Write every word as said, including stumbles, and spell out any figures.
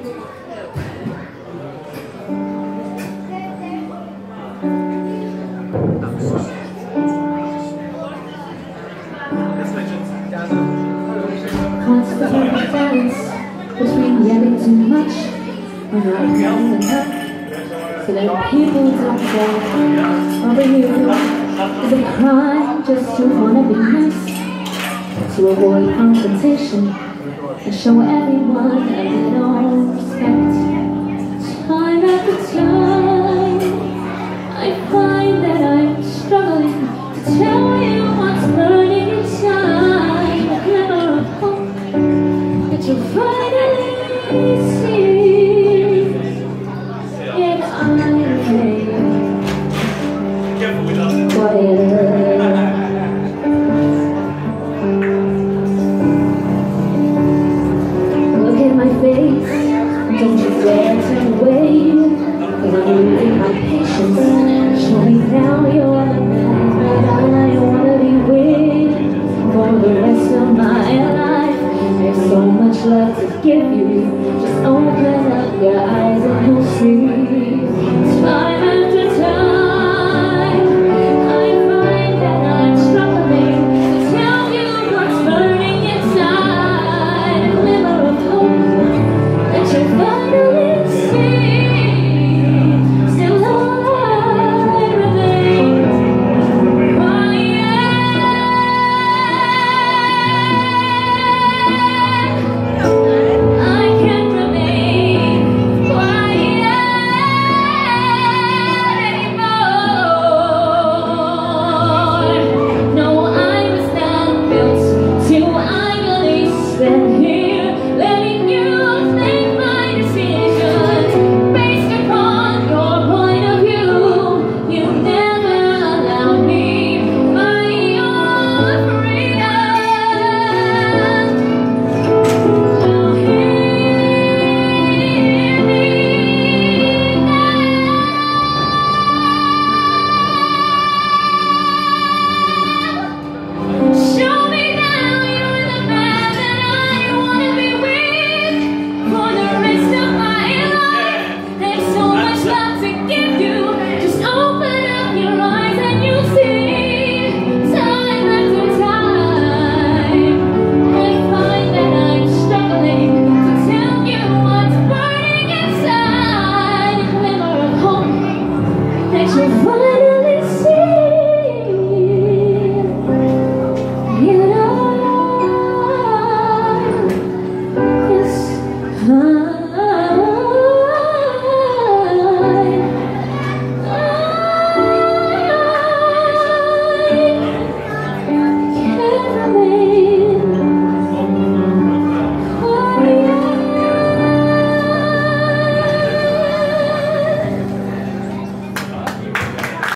Constant balance between yelling too much and not yelling enough, so that people don't fall over you. Is a crime just to wanna be nice, to avoid confrontation and show everyone a little respect. Time after time, I find that I'm struggling to tell you what's burning inside. A glimmer of hope that you'll finally see. Yet I remain quiet. Look at my face, don't you dare turn away, 'cause I'm losing my patience. Show me now you're the man that I wanna be with for the rest of my life. There's so much love to give you. Just open up your eyes and you'll see. Time after